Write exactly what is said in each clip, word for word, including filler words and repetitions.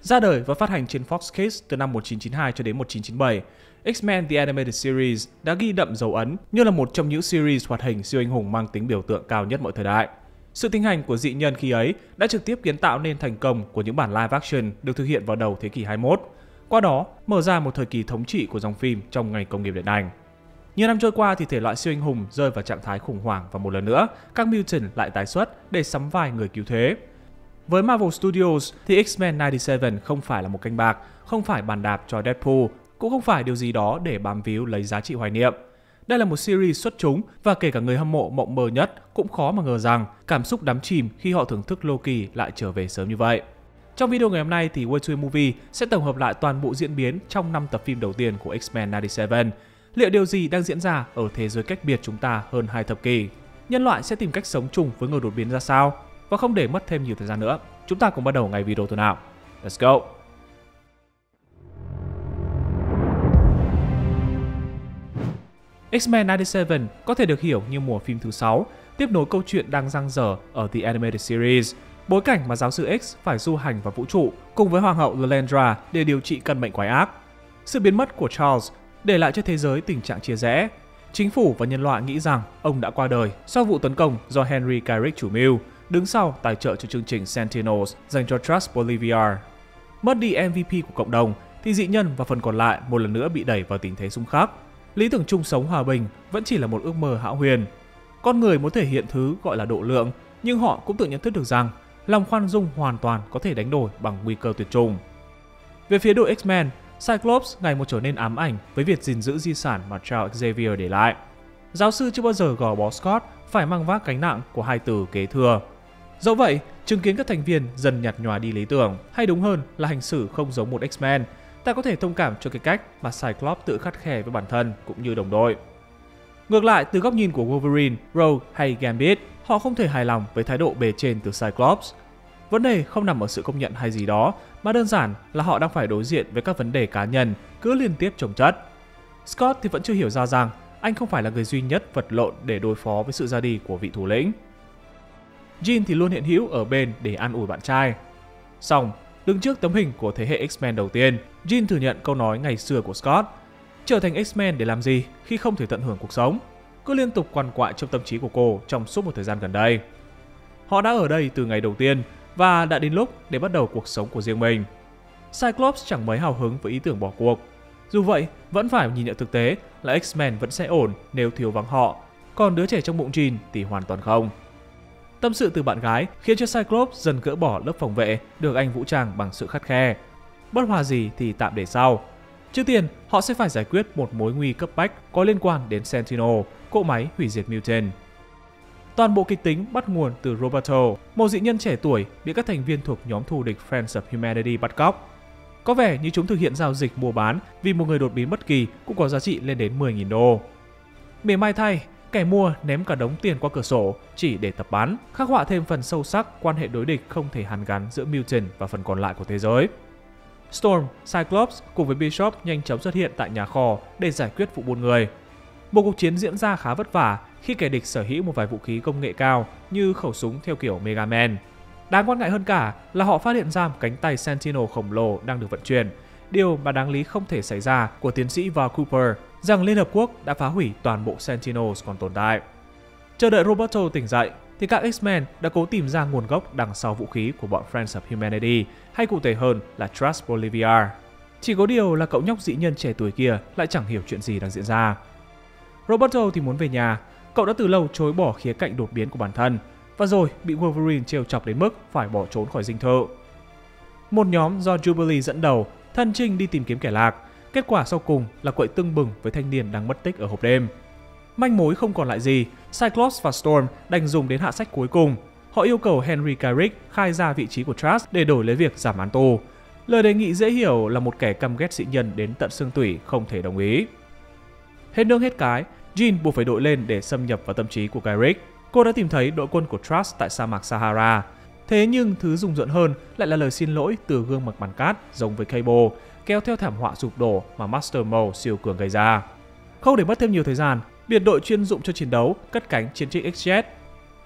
Ra đời và phát hành trên Fox Kids từ năm một nghìn chín trăm chín mươi hai cho đến một nghìn chín trăm chín mươi bảy, X-Men The Animated Series đã ghi đậm dấu ấn như là một trong những series hoạt hình siêu anh hùng mang tính biểu tượng cao nhất mọi thời đại. Sự thịnh hành của dị nhân khi ấy đã trực tiếp kiến tạo nên thành công của những bản live action được thực hiện vào đầu thế kỷ hai mươi mốt, qua đó mở ra một thời kỳ thống trị của dòng phim trong ngành công nghiệp điện ảnh. Nhiều năm trôi qua thì thể loại siêu anh hùng rơi vào trạng thái khủng hoảng và một lần nữa, các mutant lại tái xuất để sắm vai người cứu thế. Với Marvel Studios thì X-Men chín bảy không phải là một canh bạc, không phải bàn đạp cho Deadpool, cũng không phải điều gì đó để bám víu lấy giá trị hoài niệm. Đây là một series xuất chúng và kể cả người hâm mộ mộng mơ nhất cũng khó mà ngờ rằng cảm xúc đắm chìm khi họ thưởng thức Loki lại trở về sớm như vậy. Trong video ngày hôm nay thì Way to Movie sẽ tổng hợp lại toàn bộ diễn biến trong năm tập phim đầu tiên của X-Men chín bảy. Liệu điều gì đang diễn ra ở thế giới cách biệt chúng ta hơn hai thập kỷ? Nhân loại sẽ tìm cách sống chung với người đột biến ra sao? Và không để mất thêm nhiều thời gian nữa, chúng ta cùng bắt đầu ngay video thôi nào. Let's go! X-Men chín bảy có thể được hiểu như mùa phim thứ sáu, tiếp nối câu chuyện đang dang dở ở The Animated Series, bối cảnh mà giáo sư X phải du hành vào vũ trụ cùng với Hoàng hậu Lilandra để điều trị căn bệnh quái ác. Sự biến mất của Charles để lại cho thế giới tình trạng chia rẽ. Chính phủ và nhân loại nghĩ rằng ông đã qua đời sau vụ tấn công do Henry Carrick chủ mưu, đứng sau tài trợ cho chương trình Sentinels dành cho Trust Bolivar. Mất đi em vê pê của cộng đồng thì dị nhân và phần còn lại một lần nữa bị đẩy vào tình thế xung khắc. Lý tưởng chung sống hòa bình vẫn chỉ là một ước mơ hão huyền. Con người muốn thể hiện thứ gọi là độ lượng, nhưng họ cũng tự nhận thức được rằng lòng khoan dung hoàn toàn có thể đánh đổi bằng nguy cơ tuyệt chủng. Về phía đội X-Men, Cyclops ngày một trở nên ám ảnh với việc gìn giữ di sản mà Charles Xavier để lại. Giáo sư chưa bao giờ gò bó Scott phải mang vác gánh nặng của hai từ kế thừa. Dẫu vậy, chứng kiến các thành viên dần nhạt nhòa đi lý tưởng, hay đúng hơn là hành xử không giống một X-Men, ta có thể thông cảm cho cái cách mà Cyclops tự khắt khe với bản thân cũng như đồng đội. Ngược lại, từ góc nhìn của Wolverine, Rogue hay Gambit, họ không thể hài lòng với thái độ bề trên từ Cyclops. Vấn đề không nằm ở sự công nhận hay gì đó, mà đơn giản là họ đang phải đối diện với các vấn đề cá nhân cứ liên tiếp chồng chất. Scott thì vẫn chưa hiểu ra rằng anh không phải là người duy nhất vật lộn để đối phó với sự ra đi của vị thủ lĩnh. Jean thì luôn hiện hữu ở bên để an ủi bạn trai. Song, đứng trước tấm hình của thế hệ X-Men đầu tiên, Jean thừa nhận câu nói ngày xưa của Scott: trở thành X-Men để làm gì khi không thể tận hưởng cuộc sống, cứ liên tục quằn quại trong tâm trí của cô trong suốt một thời gian gần đây. Họ đã ở đây từ ngày đầu tiên và đã đến lúc để bắt đầu cuộc sống của riêng mình. Cyclops chẳng mấy hào hứng với ý tưởng bỏ cuộc. Dù vậy, vẫn phải nhìn nhận thực tế là X-Men vẫn sẽ ổn nếu thiếu vắng họ, còn đứa trẻ trong bụng Jean thì hoàn toàn không. Tâm sự từ bạn gái khiến cho Cyclops dần gỡ bỏ lớp phòng vệ được anh vũ trang bằng sự khắt khe. Bất hòa gì thì tạm để sau. Trước tiên, họ sẽ phải giải quyết một mối nguy cấp bách có liên quan đến Sentinel, cỗ máy hủy diệt mutant. Toàn bộ kịch tính bắt nguồn từ Roberto, một dị nhân trẻ tuổi bị các thành viên thuộc nhóm thù địch Friends of Humanity bắt cóc. Có vẻ như chúng thực hiện giao dịch mua bán vì một người đột biến bất kỳ cũng có giá trị lên đến mười nghìn đô. Mỉa mai thay, kẻ mua ném cả đống tiền qua cửa sổ chỉ để tập bắn, khắc họa thêm phần sâu sắc quan hệ đối địch không thể hàn gắn giữa mutant và phần còn lại của thế giới. Storm, Cyclops cùng với Bishop nhanh chóng xuất hiện tại nhà kho để giải quyết vụ buôn người. Một cuộc chiến diễn ra khá vất vả khi kẻ địch sở hữu một vài vũ khí công nghệ cao như khẩu súng theo kiểu Mega Man. Đáng quan ngại hơn cả là họ phát hiện ra một cánh tay Sentinel khổng lồ đang được vận chuyển, điều mà đáng lý không thể xảy ra của tiến sĩ Val Cooper, rằng Liên Hợp Quốc đã phá hủy toàn bộ Sentinels còn tồn tại. Chờ đợi Roberto tỉnh dậy, thì các X-Men đã cố tìm ra nguồn gốc đằng sau vũ khí của bọn Friends of Humanity, hay cụ thể hơn là Trust Bolivar. Chỉ có điều là cậu nhóc dị nhân trẻ tuổi kia lại chẳng hiểu chuyện gì đang diễn ra. Roberto thì muốn về nhà, cậu đã từ lâu chối bỏ khía cạnh đột biến của bản thân, và rồi bị Wolverine trêu chọc đến mức phải bỏ trốn khỏi dinh thự. Một nhóm do Jubilee dẫn đầu thân chinh đi tìm kiếm kẻ lạc, kết quả sau cùng là quậy tưng bừng với thanh niên đang mất tích ở hộp đêm. Manh mối không còn lại gì, Cyclops và Storm đành dùng đến hạ sách cuối cùng. Họ yêu cầu Henry Carrick khai ra vị trí của Trust để đổi lấy việc giảm án tù. Lời đề nghị dễ hiểu là một kẻ căm ghét dị nhân đến tận xương tủy không thể đồng ý. Hết nước hết cái, Jean buộc phải đội lên để xâm nhập vào tâm trí của Carrick. Cô đã tìm thấy đội quân của Trust tại sa mạc Sahara. Thế nhưng thứ rùng rợn hơn lại là lời xin lỗi từ gương mặt bàn cát giống với Cable, kéo theo thảm họa sụp đổ mà Master Mo siêu cường gây ra. Không để mất thêm nhiều thời gian, biệt đội chuyên dụng cho chiến đấu cất cánh chiến trích X-Jet.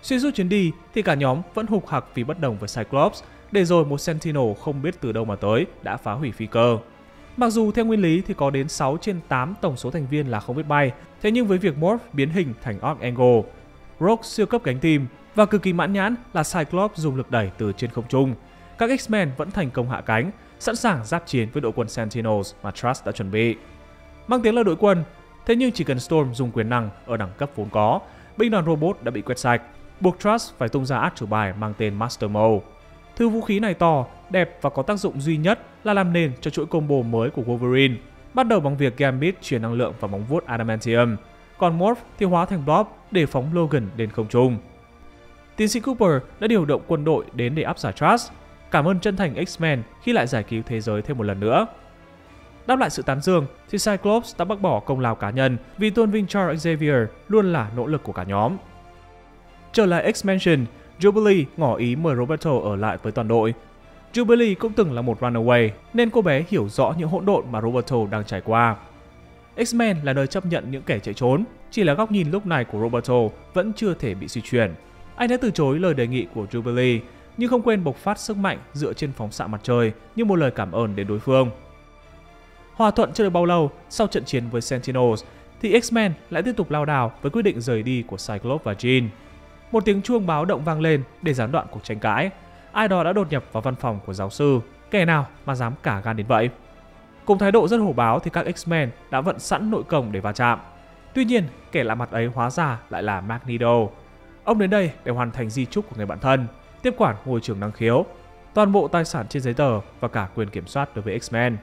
Xuyên suốt chuyến đi thì cả nhóm vẫn hục hặc vì bất đồng với Cyclops, để rồi một Sentinel không biết từ đâu mà tới đã phá hủy phi cơ. Mặc dù theo nguyên lý thì có đến sáu trên tám tổng số thành viên là không biết bay, thế nhưng với việc Morph biến hình thành Archangel, Rogue siêu cấp cánh tim và cực kỳ mãn nhãn là Cyclops dùng lực đẩy từ trên không trung, các X-Men vẫn thành công hạ cánh, sẵn sàng giáp chiến với đội quân Sentinels mà Trust đã chuẩn bị. Mang tiếng là đội quân, thế nhưng chỉ cần Storm dùng quyền năng ở đẳng cấp vốn có, binh đoàn robot đã bị quét sạch, buộc Trust phải tung ra át chủ bài mang tên Master Mode. Thứ vũ khí này to, đẹp và có tác dụng duy nhất là làm nền cho chuỗi combo mới của Wolverine, bắt đầu bằng việc Gambit truyền năng lượng vào móng vuốt Adamantium, còn Morph thì hóa thành Blob để phóng Logan lên không trung. Tiến sĩ Cooper đã điều động quân đội đến để áp giải Trust, cảm ơn chân thành X-Men khi lại giải cứu thế giới thêm một lần nữa. Đáp lại sự tán dương thì Cyclops đã bác bỏ công lao cá nhân vì tôn vinh Charles Xavier luôn là nỗ lực của cả nhóm. Trở lại X-Mansion, Jubilee ngỏ ý mời Roberto ở lại với toàn đội. Jubilee cũng từng là một runaway nên cô bé hiểu rõ những hỗn độn mà Roberto đang trải qua. X-Men là nơi chấp nhận những kẻ chạy trốn, chỉ là góc nhìn lúc này của Roberto vẫn chưa thể bị suy chuyển. Anh đã từ chối lời đề nghị của Jubilee nhưng không quên bộc phát sức mạnh dựa trên phóng xạ mặt trời như một lời cảm ơn đến đối phương. Hòa thuận chưa được bao lâu, sau trận chiến với Sentinels thì X-Men lại tiếp tục lao đảo với quyết định rời đi của Cyclops và Jean. Một tiếng chuông báo động vang lên để gián đoạn cuộc tranh cãi. Ai đó đã đột nhập vào văn phòng của giáo sư, kẻ nào mà dám cả gan đến vậy. Cùng thái độ rất hổ báo thì các X-Men đã vận sẵn nội công để va chạm. Tuy nhiên, kẻ lạ mặt ấy hóa ra lại là Magneto. Ông đến đây để hoàn thành di chúc của người bạn thân, tiếp quản ngôi trường năng khiếu, toàn bộ tài sản trên giấy tờ và cả quyền kiểm soát đối với X-Men.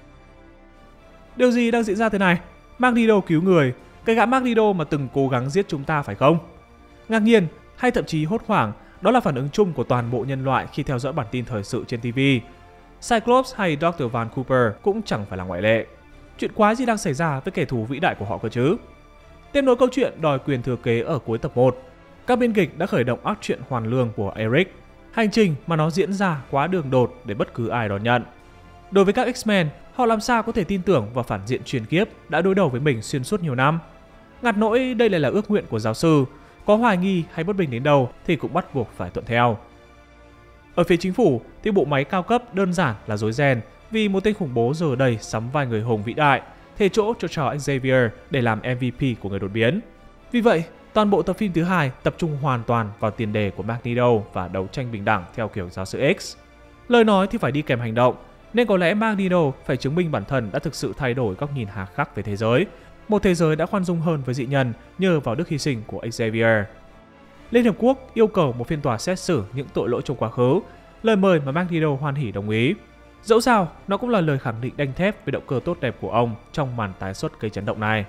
Điều gì đang diễn ra thế này? Magneto cứu người, cái gã Magneto mà từng cố gắng giết chúng ta phải không? Ngạc nhiên hay thậm chí hốt hoảng, đó là phản ứng chung của toàn bộ nhân loại khi theo dõi bản tin thời sự trên ti vi. Cyclops hay Doctor Van Cooper cũng chẳng phải là ngoại lệ. Chuyện quái gì đang xảy ra với kẻ thù vĩ đại của họ cơ chứ? Tiếp nối câu chuyện đòi quyền thừa kế ở cuối tập một, các biên kịch đã khởi động ác truyện hoàn lương của Eric, hành trình mà nó diễn ra quá đường đột để bất cứ ai đón nhận. Đối với các X-Men, họ làm sao có thể tin tưởng vào phản diện truyền kiếp đã đối đầu với mình xuyên suốt nhiều năm? Ngặt nỗi đây lại là ước nguyện của giáo sư, có hoài nghi hay bất bình đến đâu thì cũng bắt buộc phải thuận theo. Ở phía chính phủ thì bộ máy cao cấp đơn giản là rối ren vì một tên khủng bố giờ đây sắm vai người hùng vĩ đại, thề chỗ cho Charles Xavier để làm em vê pê của người đột biến. Vì vậy, toàn bộ tập phim thứ hai tập trung hoàn toàn vào tiền đề của Magneto và đấu tranh bình đẳng theo kiểu giáo sư X. Lời nói thì phải đi kèm hành động, nên có lẽ Magneto phải chứng minh bản thân đã thực sự thay đổi góc nhìn hà khắc về thế giới, một thế giới đã khoan dung hơn với dị nhân nhờ vào đức hy sinh của Xavier. Liên Hợp Quốc yêu cầu một phiên tòa xét xử những tội lỗi trong quá khứ, lời mời mà Magneto hoan hỉ đồng ý. Dẫu sao, nó cũng là lời khẳng định đanh thép về động cơ tốt đẹp của ông trong màn tái xuất gây chấn động này.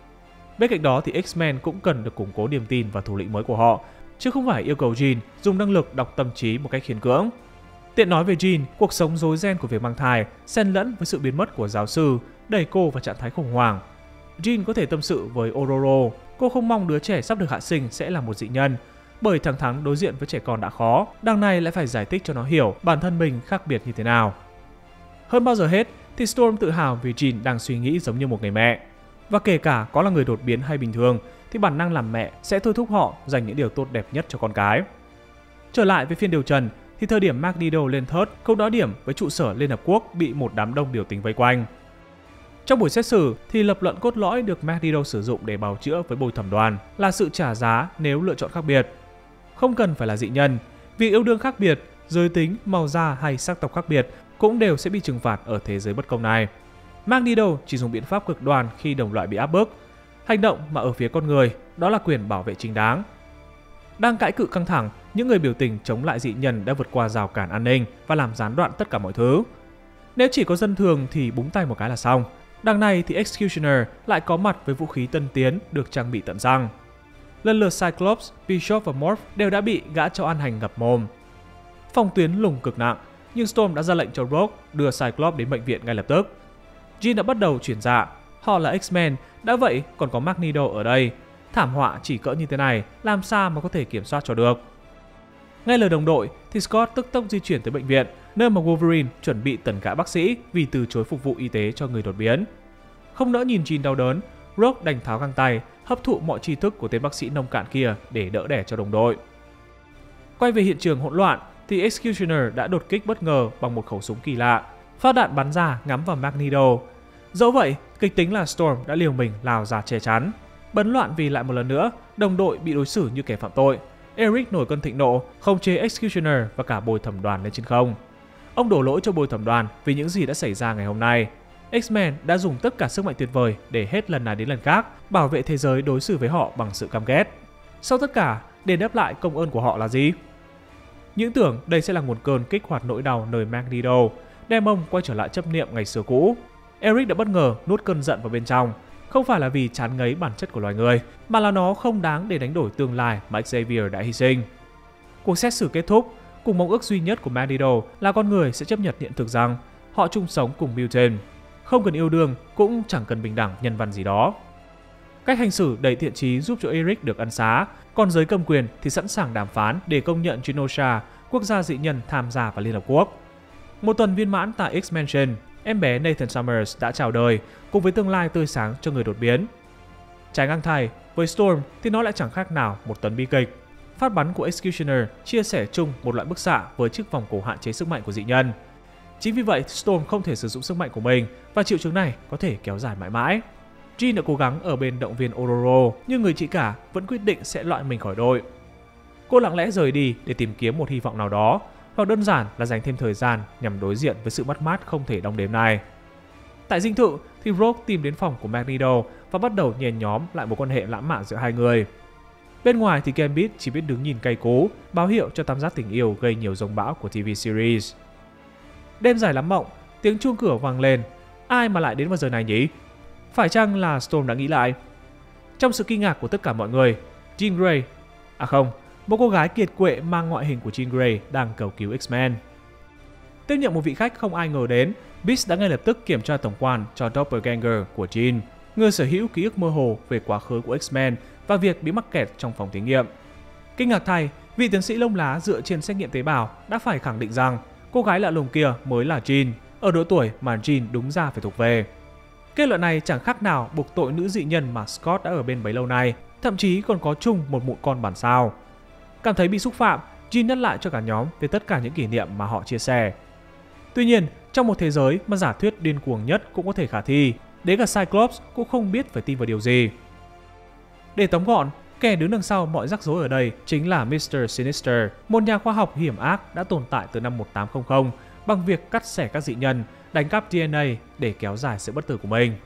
Bên cạnh đó thì X-Men cũng cần được củng cố niềm tin vào thủ lĩnh mới của họ, chứ không phải yêu cầu Jean dùng năng lực đọc tâm trí một cách khiên cưỡng. Tiện nói về Jean, cuộc sống rối ren của việc mang thai xen lẫn với sự biến mất của giáo sư đẩy cô vào trạng thái khủng hoảng. Jean có thể tâm sự với Ororo, cô không mong đứa trẻ sắp được hạ sinh sẽ là một dị nhân, bởi thẳng thắn đối diện với trẻ con đã khó, đằng này lại phải giải thích cho nó hiểu bản thân mình khác biệt như thế nào. Hơn bao giờ hết thì Storm tự hào vì Jean đang suy nghĩ giống như một người mẹ. Và kể cả có là người đột biến hay bình thường thì bản năng làm mẹ sẽ thôi thúc họ dành những điều tốt đẹp nhất cho con cái. Trở lại với phiên điều trần thì thời điểm Magneto lên thớt không đo điểm với trụ sở Liên Hợp Quốc bị một đám đông biểu tình vây quanh. Trong buổi xét xử thì lập luận cốt lõi được Magneto sử dụng để bào chữa với bồi thẩm đoàn là sự trả giá nếu lựa chọn khác biệt. Không cần phải là dị nhân, việc yêu đương khác biệt, giới tính, màu da hay sắc tộc khác biệt cũng đều sẽ bị trừng phạt ở thế giới bất công này. Magneto chỉ dùng biện pháp cực đoan khi đồng loại bị áp bức, hành động mà ở phía con người đó là quyền bảo vệ chính đáng. Đang cãi cự căng thẳng, những người biểu tình chống lại dị nhân đã vượt qua rào cản an ninh và làm gián đoạn tất cả mọi thứ. Nếu chỉ có dân thường thì búng tay một cái là xong. Đằng này thì Executioner lại có mặt với vũ khí tân tiến được trang bị tận răng. Lần lượt Cyclops, Bishop và Morph đều đã bị gã cho ăn hành ngập mồm. Phong tuyến lùng cực nặng, nhưng Storm đã ra lệnh cho Rogue đưa Cyclops đến bệnh viện ngay lập tức. Jean đã bắt đầu chuyển dạ, họ là X-Men, đã vậy còn có Magneto ở đây. Thảm họa chỉ cỡ như thế này, làm sao mà có thể kiểm soát cho được. Ngay lời đồng đội thì Scott tức tốc di chuyển tới bệnh viện, nơi mà Wolverine chuẩn bị tẩn gã bác sĩ vì từ chối phục vụ y tế cho người đột biến. Không nỡ nhìn Jean đau đớn, Rogue đành tháo găng tay, hấp thụ mọi tri thức của tên bác sĩ nông cạn kia để đỡ đẻ cho đồng đội. Quay về hiện trường hỗn loạn thì Executioner đã đột kích bất ngờ bằng một khẩu súng kỳ lạ. Phát đạn bắn ra ngắm vào Magneto. Dẫu vậy, kịch tính là Storm đã liều mình lao ra che chắn. Bấn loạn vì lại một lần nữa, đồng đội bị đối xử như kẻ phạm tội. Eric nổi cơn thịnh nộ, khống chế Executioner và cả bồi thẩm đoàn lên trên không. Ông đổ lỗi cho bồi thẩm đoàn vì những gì đã xảy ra ngày hôm nay. X-Men đã dùng tất cả sức mạnh tuyệt vời để hết lần này đến lần khác bảo vệ thế giới đối xử với họ bằng sự căm ghét. Sau tất cả, để đáp lại công ơn của họ là gì? Những tưởng đây sẽ là nguồn cơn kích hoạt nỗi đau nơi Magneto, đem ông quay trở lại chấp niệm ngày xưa cũ. Eric đã bất ngờ nuốt cơn giận vào bên trong, không phải là vì chán ngấy bản chất của loài người, mà là nó không đáng để đánh đổi tương lai mà Xavier đã hy sinh. Cuộc xét xử kết thúc, cùng mong ước duy nhất của Magneto là con người sẽ chấp nhận hiện thực rằng họ chung sống cùng Mutant. Không cần yêu đương, cũng chẳng cần bình đẳng nhân văn gì đó. Cách hành xử đầy thiện chí giúp cho Eric được ân xá, còn giới cầm quyền thì sẵn sàng đàm phán để công nhận Genosha, quốc gia dị nhân tham gia vào Liên Hợp Quốc. Một tuần viên mãn tại X-Mansion, em bé Nathan Summers đã chào đời cùng với tương lai tươi sáng cho người đột biến. Trái ngang thay, với Storm thì nó lại chẳng khác nào một tuần bi kịch. Phát bắn của Executioner chia sẻ chung một loại bức xạ với chiếc vòng cổ hạn chế sức mạnh của dị nhân. Chính vì vậy, Storm không thể sử dụng sức mạnh của mình và triệu chứng này có thể kéo dài mãi mãi. Jean đã cố gắng ở bên động viên Ororo, nhưng người chị cả vẫn quyết định sẽ loại mình khỏi đội. Cô lặng lẽ rời đi để tìm kiếm một hy vọng nào đó, hoặc đơn giản là dành thêm thời gian nhằm đối diện với sự mất mát không thể đong đếm này. Tại dinh thự thì Rogue tìm đến phòng của Magneto và bắt đầu nhen nhóm lại một quan hệ lãng mạn giữa hai người. Bên ngoài thì Gambit chỉ biết đứng nhìn cay cú, báo hiệu cho tam giác tình yêu gây nhiều giông bão của ti vi series. Đêm dài lắm mộng, tiếng chuông cửa vang lên. Ai mà lại đến vào giờ này nhỉ? Phải chăng là Storm đã nghĩ lại? Trong sự kinh ngạc của tất cả mọi người, Jean Grey, à không, một cô gái kiệt quệ mang ngoại hình của Jean Grey đang cầu cứu X-Men. Tiếp nhận một vị khách không ai ngờ đến, Beast đã ngay lập tức kiểm tra tổng quan cho Doppelganger của Jean, người sở hữu ký ức mơ hồ về quá khứ của X-Men và việc bị mắc kẹt trong phòng thí nghiệm. Kinh ngạc thay, vị tiến sĩ lông lá dựa trên xét nghiệm tế bào đã phải khẳng định rằng cô gái lạ lùng kia mới là Jean, ở độ tuổi mà Jean đúng ra phải thuộc về. Kết luận này chẳng khác nào buộc tội nữ dị nhân mà Scott đã ở bên bấy lâu nay, thậm chí còn có chung một mụn con bản sao. Cảm thấy bị xúc phạm, Jean nhắc lại cho cả nhóm về tất cả những kỷ niệm mà họ chia sẻ. Tuy nhiên, trong một thế giới mà giả thuyết điên cuồng nhất cũng có thể khả thi, đến cả Cyclops cũng không biết phải tin vào điều gì. Để tóm gọn, kẻ đứng đằng sau mọi rắc rối ở đây chính là mít tơ Sinister, một nhà khoa học hiểm ác đã tồn tại từ năm một tám không không bằng việc cắt xẻ các dị nhân, đánh cắp đê en a để kéo dài sự bất tử của mình.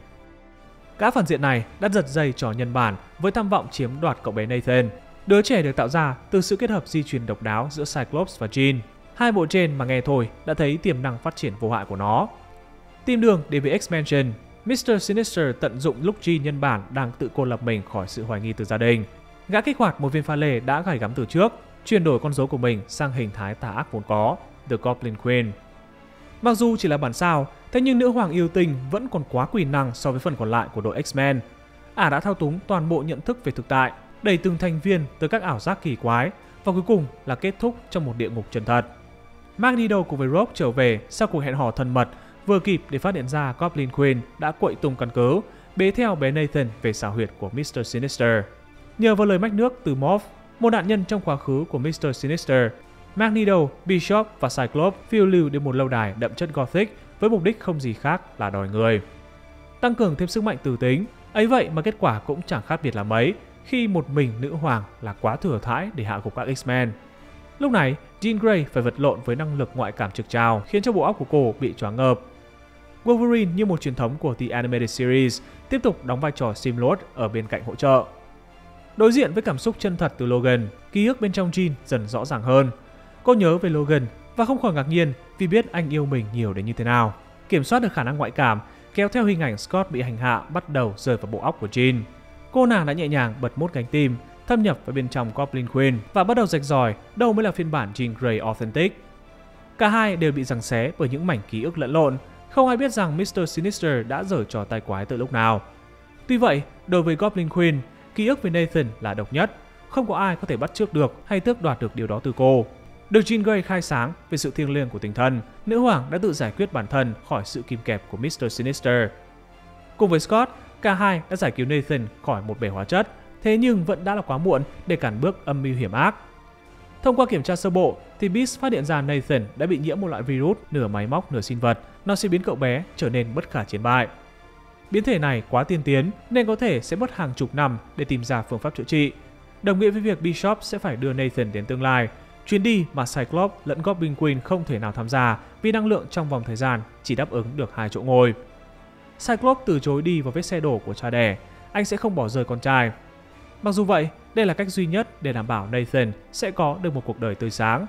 Gã phản diện này đã giật dây trò nhân bản với tham vọng chiếm đoạt cậu bé Nathan, đứa trẻ được tạo ra từ sự kết hợp di truyền độc đáo giữa Cyclops và Jean. Hai bộ trên mà nghe thôi đã thấy tiềm năng phát triển vô hại của nó. Tìm đường đến với X-Mansion, mít tơ Sinister tận dụng lúc Jean nhân bản đang tự cô lập mình khỏi sự hoài nghi từ gia đình. Gã kích hoạt một viên pha lê đã gài gắm từ trước, chuyển đổi con dấu của mình sang hình thái tà ác vốn có, The Goblin Queen. Mặc dù chỉ là bản sao, thế nhưng nữ hoàng yêu tinh vẫn còn quá quyền năng so với phần còn lại của đội X-Men. Ả đã thao túng toàn bộ nhận thức về thực tại, đẩy từng thành viên tới các ảo giác kỳ quái, và cuối cùng là kết thúc trong một địa ngục chân thật. Magneto cùng với Rogue trở về sau cuộc hẹn hò thân mật, vừa kịp để phát hiện ra Goblin Queen đã quậy tung căn cứ, bế theo bé Nathan về xào huyệt của mít tơ Sinister. Nhờ vào lời mách nước từ Morph, một nạn nhân trong quá khứ của mít tơ Sinister, Magneto, Bishop và Cyclops phiêu lưu đến một lâu đài đậm chất Gothic với mục đích không gì khác là đòi người. Tăng cường thêm sức mạnh từ tính, ấy vậy mà kết quả cũng chẳng khác biệt là mấy, khi một mình nữ hoàng là quá thừa thãi để hạ gục các X-Men. Lúc này, Jean Grey phải vật lộn với năng lực ngoại cảm trực trào khiến cho bộ óc của cô bị choáng ngợp. Wolverine như một truyền thống của The Animated Series tiếp tục đóng vai trò Sim Lord ở bên cạnh hỗ trợ. Đối diện với cảm xúc chân thật từ Logan, ký ức bên trong Jean dần rõ ràng hơn. Cô nhớ về Logan và không khỏi ngạc nhiên vì biết anh yêu mình nhiều đến như thế nào. Kiểm soát được khả năng ngoại cảm, kéo theo hình ảnh Scott bị hành hạ bắt đầu rơi vào bộ óc của Jean. Cô nàng đã nhẹ nhàng bật mốt cánh tim, thâm nhập vào bên trong Goblin Queen và bắt đầu rạch ròi đâu mới là phiên bản Jean Grey authentic. Cả hai đều bị giằng xé bởi những mảnh ký ức lẫn lộn, không ai biết rằng mít tơ Sinister đã giở trò tai quái từ lúc nào. Tuy vậy, đối với Goblin Queen, ký ức về Nathan là độc nhất, không có ai có thể bắt chước được hay tước đoạt được điều đó từ cô. Được Jean Grey khai sáng về sự thiêng liêng của tình thân, nữ hoàng đã tự giải quyết bản thân khỏi sự kìm kẹp của mít tơ Sinister. Cùng với Scott, cả hai đã giải cứu Nathan khỏi một bể hóa chất, thế nhưng vẫn đã là quá muộn để cản bước âm mưu hiểm ác. Thông qua kiểm tra sơ bộ, thì Beast phát hiện ra Nathan đã bị nhiễm một loại virus nửa máy móc nửa sinh vật, nó sẽ biến cậu bé trở nên bất khả chiến bại. Biến thể này quá tiên tiến nên có thể sẽ mất hàng chục năm để tìm ra phương pháp chữa trị. Đồng nghĩa với việc Bishop sẽ phải đưa Nathan đến tương lai, chuyến đi mà Cyclops lẫn Goblin Queen không thể nào tham gia vì năng lượng trong vòng thời gian chỉ đáp ứng được hai chỗ ngồi. Cyclops từ chối đi vào vết xe đổ của cha đẻ, anh sẽ không bỏ rơi con trai. Mặc dù vậy, đây là cách duy nhất để đảm bảo Nathan sẽ có được một cuộc đời tươi sáng.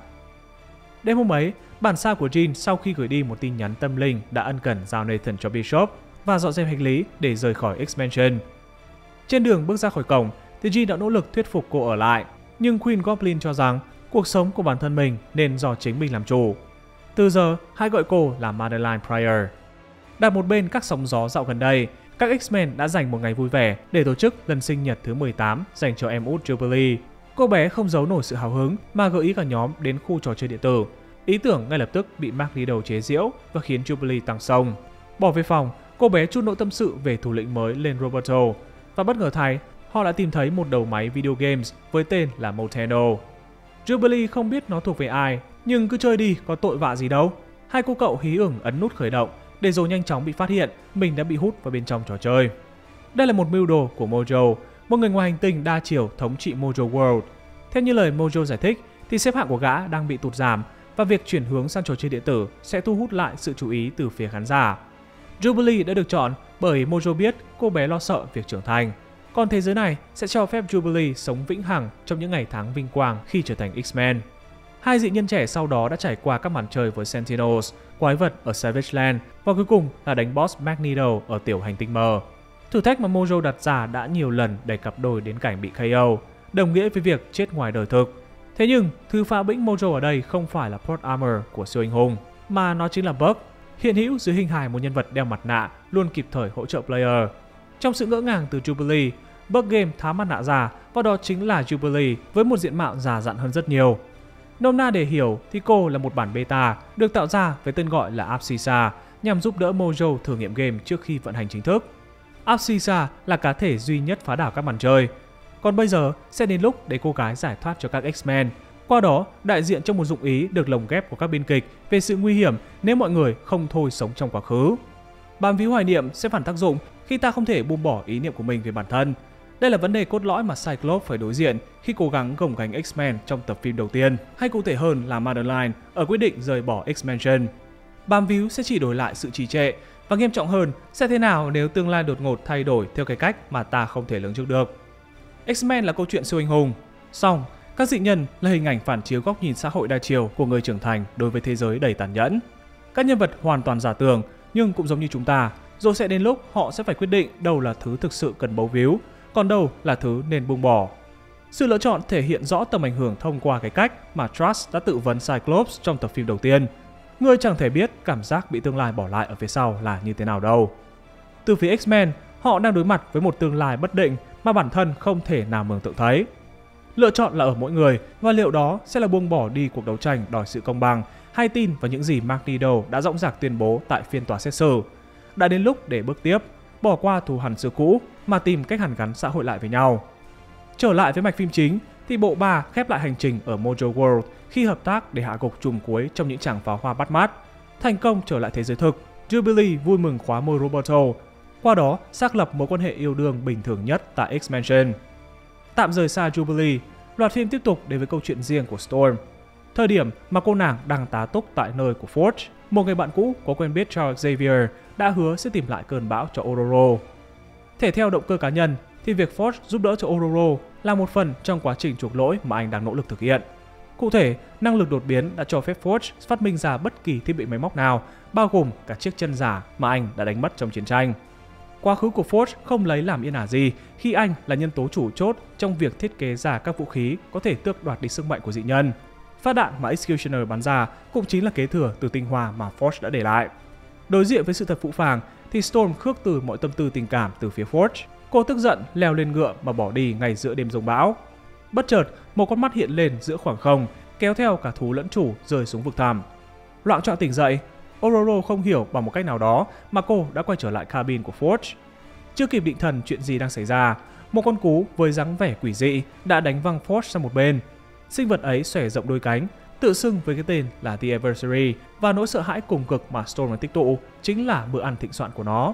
Đêm hôm ấy, bản sao của Jean sau khi gửi đi một tin nhắn tâm linh đã ân cần giao Nathan cho Bishop và dọn dẹp hành lý để rời khỏi X-Mansion. Trên đường bước ra khỏi cổng, thì Jean đã nỗ lực thuyết phục cô ở lại, nhưng Queen Goblin cho rằng cuộc sống của bản thân mình nên do chính mình làm chủ. Từ giờ, hãy gọi cô là Madeline Pryor. Đặt một bên các sóng gió dạo gần đây, các X-Men đã dành một ngày vui vẻ để tổ chức lần sinh nhật thứ mười tám dành cho em út Jubilee. Cô bé không giấu nổi sự hào hứng mà gợi ý cả nhóm đến khu trò chơi điện tử. Ý tưởng ngay lập tức bị Magneto chế giễu và khiến Jubilee tăng xông. Bỏ về phòng, cô bé trút nỗi tâm sự về thủ lĩnh mới lên Roberto. Và bất ngờ thay, họ đã tìm thấy một đầu máy video games với tên là Moteno. Jubilee không biết nó thuộc về ai, nhưng cứ chơi đi, có tội vạ gì đâu. Hai cô cậu hí ửng ấn nút khởi động, để rồi nhanh chóng bị phát hiện mình đã bị hút vào bên trong trò chơi. Đây là một mưu đồ của Mojo, một người ngoài hành tinh đa chiều thống trị Mojo World. Theo như lời Mojo giải thích, thì xếp hạng của gã đang bị tụt giảm và việc chuyển hướng sang trò chơi điện tử sẽ thu hút lại sự chú ý từ phía khán giả. Jubilee đã được chọn bởi Mojo biết cô bé lo sợ việc trưởng thành. Còn thế giới này sẽ cho phép Jubilee sống vĩnh hằng trong những ngày tháng vinh quang khi trở thành X-Men. Hai dị nhân trẻ sau đó đã trải qua các màn chơi với Sentinels, quái vật ở Savage Land và cuối cùng là đánh boss Magneto ở tiểu hành tinh mờ. Thử thách mà Mojo đặt ra đã nhiều lần đẩy cặp đôi đến cảnh bị ca o, đồng nghĩa với việc chết ngoài đời thực. Thế nhưng, thứ phá bĩnh Mojo ở đây không phải là Port Armor của siêu anh hùng, mà nó chính là Bug, hiện hữu dưới hình hài một nhân vật đeo mặt nạ luôn kịp thời hỗ trợ player. Trong sự ngỡ ngàng từ Jubilee, Bug Game tháo mặt nạ ra và đó chính là Jubilee với một diện mạo già dặn hơn rất nhiều. Nôm na để hiểu thì cô là một bản beta được tạo ra với tên gọi là Abscissa nhằm giúp đỡ Mojo thử nghiệm game trước khi vận hành chính thức. Abscissa là cá thể duy nhất phá đảo các màn chơi. Còn bây giờ sẽ đến lúc để cô gái giải thoát cho các X-Men. Qua đó, đại diện cho một dụng ý được lồng ghép của các biên kịch về sự nguy hiểm nếu mọi người không thôi sống trong quá khứ. Bám víu hoài niệm sẽ phản tác dụng khi ta không thể buông bỏ ý niệm của mình về bản thân. Đây là vấn đề cốt lõi mà Cyclops phải đối diện khi cố gắng gồng gánh X-Men trong tập phim đầu tiên, hay cụ thể hơn là Madeline ở quyết định rời bỏ X-Mansion. Bám víu sẽ chỉ đổi lại sự trì trệ, và nghiêm trọng hơn sẽ thế nào nếu tương lai đột ngột thay đổi theo cái cách mà ta không thể lường trước được. X-Men là câu chuyện siêu anh hùng, song các dị nhân là hình ảnh phản chiếu góc nhìn xã hội đa chiều của người trưởng thành đối với thế giới đầy tàn nhẫn. Các nhân vật hoàn toàn giả tưởng, nhưng cũng giống như chúng ta, rồi sẽ đến lúc họ sẽ phải quyết định đâu là thứ thực sự cần bấu víu, còn đâu là thứ nên buông bỏ. Sự lựa chọn thể hiện rõ tầm ảnh hưởng thông qua cái cách mà Trust đã tự vấn Cyclops trong tập phim đầu tiên. Người chẳng thể biết cảm giác bị tương lai bỏ lại ở phía sau là như thế nào đâu. Từ phía X-Men, họ đang đối mặt với một tương lai bất định mà bản thân không thể nào mường tượng thấy. Lựa chọn là ở mỗi người, và liệu đó sẽ là buông bỏ đi cuộc đấu tranh đòi sự công bằng hay tin vào những gì Magneto đã dõng dạc tuyên bố tại phiên tòa xét xử. Đã đến lúc để bước tiếp, bỏ qua thù hằn xưa cũ mà tìm cách hàn gắn xã hội lại với nhau. Trở lại với mạch phim chính thì bộ ba khép lại hành trình ở Mojo World khi hợp tác để hạ gục chùm cuối trong những tràng pháo hoa bắt mắt. Thành công trở lại thế giới thực, Jubilee vui mừng khóa môi Roberto, qua đó xác lập mối quan hệ yêu đương bình thường nhất tại X-Mansion. Tạm rời xa Jubilee, loạt phim tiếp tục đến với câu chuyện riêng của Storm. Thời điểm mà cô nàng đang tá túc tại nơi của Forge, một người bạn cũ có quen biết Charles Xavier đã hứa sẽ tìm lại cơn bão cho Ororo. Thể theo động cơ cá nhân thì việc Forge giúp đỡ cho Ororo là một phần trong quá trình chuộc lỗi mà anh đang nỗ lực thực hiện. Cụ thể, năng lực đột biến đã cho phép Forge phát minh ra bất kỳ thiết bị máy móc nào, bao gồm cả chiếc chân giả mà anh đã đánh mất trong chiến tranh. Quá khứ của Forge không lấy làm yên ả gì khi anh là nhân tố chủ chốt trong việc thiết kế ra các vũ khí có thể tước đoạt đi sức mạnh của dị nhân. Phát đạn mà Executioner bắn ra cũng chính là kế thừa từ tinh hoa mà Forge đã để lại. Đối diện với sự thật phũ phàng thì Storm khước từ mọi tâm tư tình cảm từ phía Forge. Cô tức giận leo lên ngựa mà bỏ đi ngay giữa đêm giông bão. Bất chợt, một con mắt hiện lên giữa khoảng không, kéo theo cả thú lẫn chủ rơi xuống vực thẳm. Loạng choạng tỉnh dậy, Ororo không hiểu bằng một cách nào đó mà cô đã quay trở lại cabin của Forge. Chưa kịp định thần chuyện gì đang xảy ra, một con cú với dáng vẻ quỷ dị đã đánh văng Forge sang một bên. Sinh vật ấy xòe rộng đôi cánh, tự xưng với cái tên là The Adversary, và nỗi sợ hãi cùng cực mà Storm tích tụ chính là bữa ăn thịnh soạn của nó.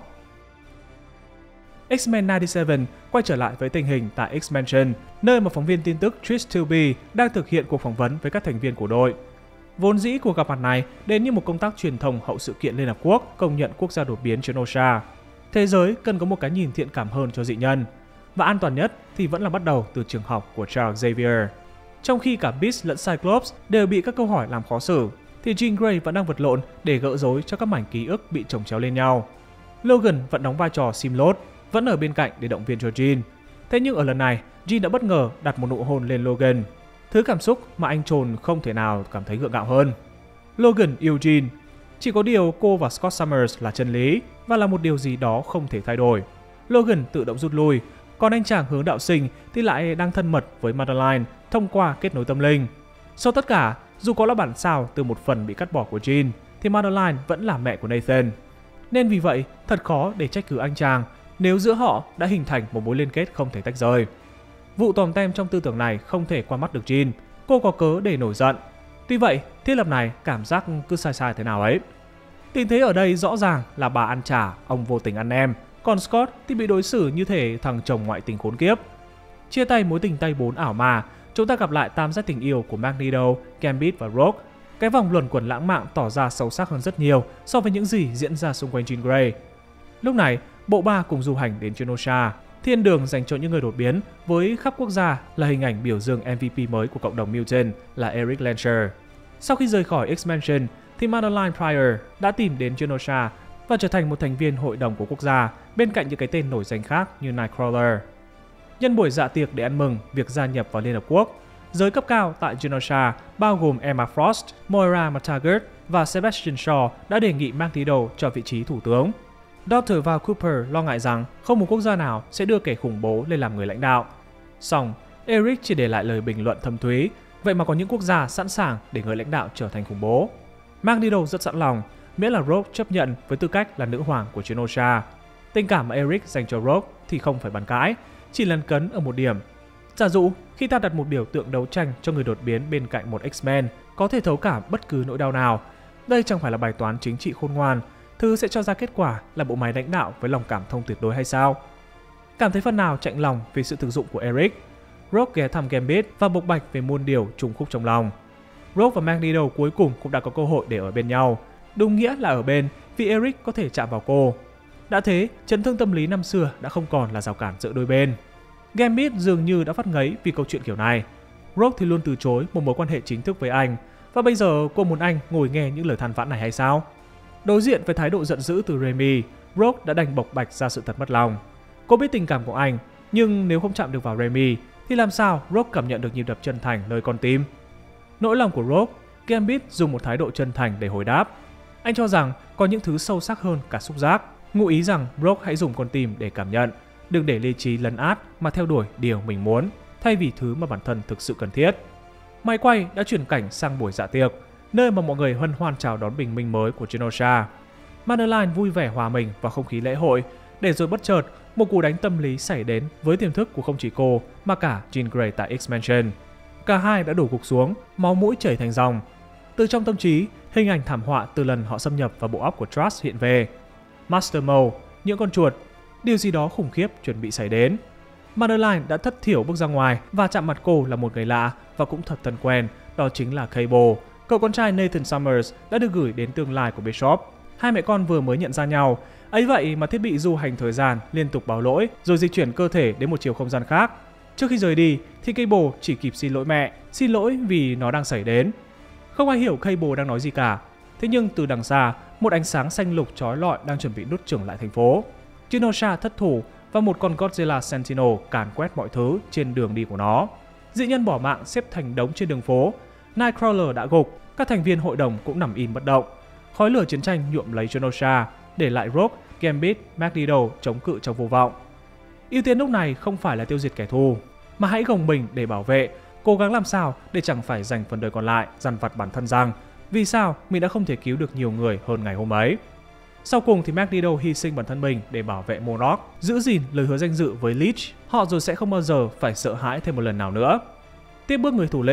X-Men chín bảy quay trở lại với tình hình tại X-Mansion, nơi mà phóng viên tin tức Trish Tilby đang thực hiện cuộc phỏng vấn với các thành viên của đội. Vốn dĩ cuộc gặp mặt này đến như một công tác truyền thông hậu sự kiện Liên Hợp Quốc công nhận quốc gia đột biến Genosha. Thế giới cần có một cái nhìn thiện cảm hơn cho dị nhân, và an toàn nhất thì vẫn là bắt đầu từ trường học của Charles Xavier. Trong khi cả Beast lẫn Cyclops đều bị các câu hỏi làm khó xử, thì Jean Grey vẫn đang vật lộn để gỡ rối cho các mảnh ký ức bị chồng chéo lên nhau. Logan vẫn đóng vai trò Simlot, vẫn ở bên cạnh để động viên cho Jean. Thế nhưng ở lần này, Jean đã bất ngờ đặt một nụ hôn lên Logan, thứ cảm xúc mà anh trồn không thể nào cảm thấy gượng gạo hơn. Logan yêu Jean, chỉ có điều cô và Scott Summers là chân lý và là một điều gì đó không thể thay đổi. Logan tự động rút lui, còn anh chàng hướng đạo sinh thì lại đang thân mật với Madeline thông qua kết nối tâm linh. Sau tất cả, dù có là bản sao từ một phần bị cắt bỏ của Jean, thì Madeline vẫn là mẹ của Nathan. Nên vì vậy, thật khó để trách cứ anh chàng nếu giữa họ đã hình thành một mối liên kết không thể tách rời. Vụ tòm tem trong tư tưởng này không thể qua mắt được Jean, cô có cớ để nổi giận. Tuy vậy, thiết lập này cảm giác cứ sai sai thế nào ấy. Tình thế ở đây rõ ràng là bà ăn trả, ông vô tình ăn em, còn Scott thì bị đối xử như thể thằng chồng ngoại tình khốn kiếp. Chia tay mối tình tay bốn ảo mà, chúng ta gặp lại tam giác tình yêu của Magneto, Gambit và Rogue. Cái vòng luẩn quẩn lãng mạn tỏ ra sâu sắc hơn rất nhiều so với những gì diễn ra xung quanh Jean Grey. Lúc này, bộ ba cùng du hành đến Genosha, thiên đường dành cho những người đột biến với khắp quốc gia là hình ảnh biểu dương em vê pê mới của cộng đồng mutant là Eric Lancher. Sau khi rời khỏi X-Mansion, thì Madeline Pryor đã tìm đến Genosha và trở thành một thành viên hội đồng của quốc gia bên cạnh những cái tên nổi danh khác như Nightcrawler. Nhân buổi dạ tiệc để ăn mừng việc gia nhập vào Liên Hợp Quốc, giới cấp cao tại Genosha bao gồm Emma Frost, Moira McTaggart và Sebastian Shaw đã đề nghị Magneto cho vị trí thủ tướng. doctor Val Cooper lo ngại rằng không một quốc gia nào sẽ đưa kẻ khủng bố lên làm người lãnh đạo. Song, Eric chỉ để lại lời bình luận thâm thúy, vậy mà có những quốc gia sẵn sàng để người lãnh đạo trở thành khủng bố. Magneto rất sẵn lòng, miễn là Rogue chấp nhận với tư cách là nữ hoàng của Genosha. Tình cảm mà Eric dành cho Rogue thì không phải bàn cãi, chỉ lấn cấn ở một điểm. Giả dụ, khi ta đặt một biểu tượng đấu tranh cho người đột biến bên cạnh một X-Men có thể thấu cảm bất cứ nỗi đau nào, đây chẳng phải là bài toán chính trị khôn ngoan, thứ sẽ cho ra kết quả là bộ máy lãnh đạo với lòng cảm thông tuyệt đối hay sao? Cảm thấy phần nào chạnh lòng vì sự thực dụng của Eric, Rogue ghé thăm Gambit và bộc bạch về muôn điều trùng khúc trong lòng. Rogue và Magneto cuối cùng cũng đã có cơ hội để ở bên nhau, đúng nghĩa là ở bên vì Eric có thể chạm vào cô. Đã thế, chấn thương tâm lý năm xưa đã không còn là rào cản giữa đôi bên. Gambit dường như đã phát ngấy vì câu chuyện kiểu này. Rogue thì luôn từ chối một mối quan hệ chính thức với anh, và bây giờ cô muốn anh ngồi nghe những lời than vãn này hay sao? Đối diện với thái độ giận dữ từ Remy, Rogue đã đành bộc bạch ra sự thật mất lòng. Cô biết tình cảm của anh, nhưng nếu không chạm được vào Remy, thì làm sao Rogue cảm nhận được nhịp đập chân thành nơi con tim? Nỗi lòng của Rogue, Gambit dùng một thái độ chân thành để hồi đáp. Anh cho rằng có những thứ sâu sắc hơn cả xúc giác, ngụ ý rằng Rogue hãy dùng con tim để cảm nhận, đừng để lý trí lấn át mà theo đuổi điều mình muốn, thay vì thứ mà bản thân thực sự cần thiết. Máy quay đã chuyển cảnh sang buổi dạ tiệc, nơi mà mọi người hân hoan chào đón bình minh mới của Genosha. Madeline vui vẻ hòa mình vào không khí lễ hội, để rồi bất chợt một cú đánh tâm lý xảy đến với tiềm thức của không chỉ cô mà cả Jean Grey tại X-Mansion. Cả hai đã đổ gục xuống, máu mũi chảy thành dòng. Từ trong tâm trí, hình ảnh thảm họa từ lần họ xâm nhập vào bộ óc của Trask hiện về. Master Mole, những con chuột, điều gì đó khủng khiếp chuẩn bị xảy đến. Madeline đã thất thiểu bước ra ngoài và chạm mặt cô là một người lạ và cũng thật thân quen, đó chính là Cable. Cậu con trai Nathan Summers đã được gửi đến tương lai của Bishop. Hai mẹ con vừa mới nhận ra nhau, ấy vậy mà thiết bị du hành thời gian liên tục báo lỗi rồi di chuyển cơ thể đến một chiều không gian khác. Trước khi rời đi thì Cable chỉ kịp xin lỗi mẹ, xin lỗi vì nó đang xảy đến. Không ai hiểu Cable đang nói gì cả. Thế nhưng từ đằng xa, một ánh sáng xanh lục chói lọi đang chuẩn bị nuốt chửng lại thành phố. Genosha thất thủ và một con Godzilla Sentinel càn quét mọi thứ trên đường đi của nó. Dị nhân bỏ mạng xếp thành đống trên đường phố. Nightcrawler đã gục, các thành viên hội đồng cũng nằm im bất động. Khói lửa chiến tranh nhuộm lấy Genosha, để lại Rogue, Gambit, Magneto chống cự trong vô vọng. Ưu tiên lúc này không phải là tiêu diệt kẻ thù, mà hãy gồng mình để bảo vệ, cố gắng làm sao để chẳng phải dành phần đời còn lại dằn vặt bản thân rằng vì sao mình đã không thể cứu được nhiều người hơn ngày hôm ấy. Sau cùng thì Magneto hy sinh bản thân mình để bảo vệ Monarch, giữ gìn lời hứa danh dự với Leech, họ rồi sẽ không bao giờ phải sợ hãi thêm một lần nào nữa. Tiếp bước người thủ lĩnh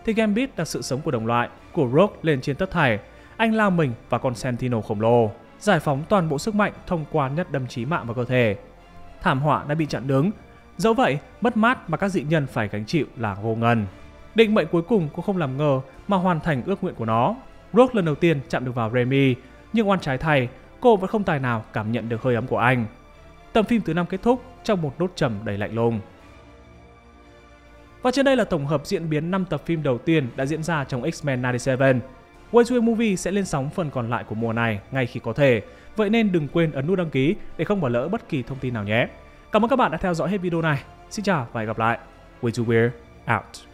thì Gambit đặt sự sống của đồng loại của Rogue lên trên tất thảy. Anh lao mình vào con Sentinel khổng lồ, giải phóng toàn bộ sức mạnh thông qua nhát đâm chí mạng vào cơ thể. Thảm họa đã bị chặn đứng. Dẫu vậy, mất mát mà các dị nhân phải gánh chịu là vô ngần. Định mệnh cuối cùng cũng không làm ngờ mà hoàn thành ước nguyện của nó. Rogue lần đầu tiên chạm được vào Remy, nhưng oan trái thay, cô vẫn không tài nào cảm nhận được hơi ấm của anh. Tập phim thứ năm kết thúc trong một nốt trầm đầy lạnh lùng. Và trên đây là tổng hợp diễn biến năm tập phim đầu tiên đã diễn ra trong X-Men chín bảy. Way to a Movie sẽ lên sóng phần còn lại của mùa này ngay khi có thể, vậy nên đừng quên ấn nút đăng ký để không bỏ lỡ bất kỳ thông tin nào nhé. Cảm ơn các bạn đã theo dõi hết video này. Xin chào và hẹn gặp lại. Way to Weird out.